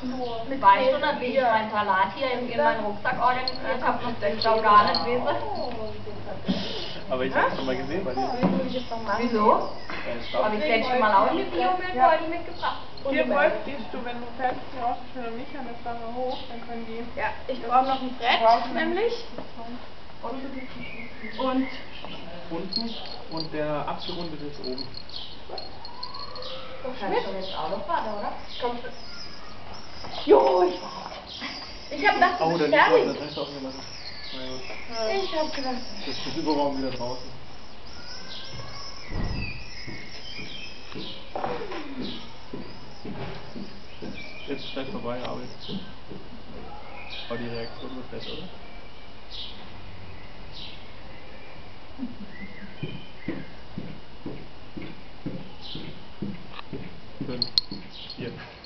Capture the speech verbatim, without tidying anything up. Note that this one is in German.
Mit weißt du nicht, wie ich meinen Salat hier in, in meinen Rucksack organisiert habe? Das denkst du auch gar nicht, weißt du? Aber ich hab's schon mal gesehen bei dir. Wieso? Habe ich letztes Mal auch mit Biomilchbeutel mitgebracht. Hier folgt gehst du, wenn du fertig raus bist, wenn du nicht an das Wasser hoch, dann können die... Ja, ich brauche noch ein Brett, nämlich. Und... Und... Unten und der abgerundete ist oben. Kannst du jetzt auch noch fahren, oder? Komm. Jo, ich Ich hab gedacht, du Oh, bist da liegt was, fertig. das heißt auch jemand. Na gut. Ich hab gedacht. Das ist übermorgen wieder draußen. Jetzt ist gleich vorbei, Arbeit. Aber die Reaktion wird besser, oder? Fünf, vier.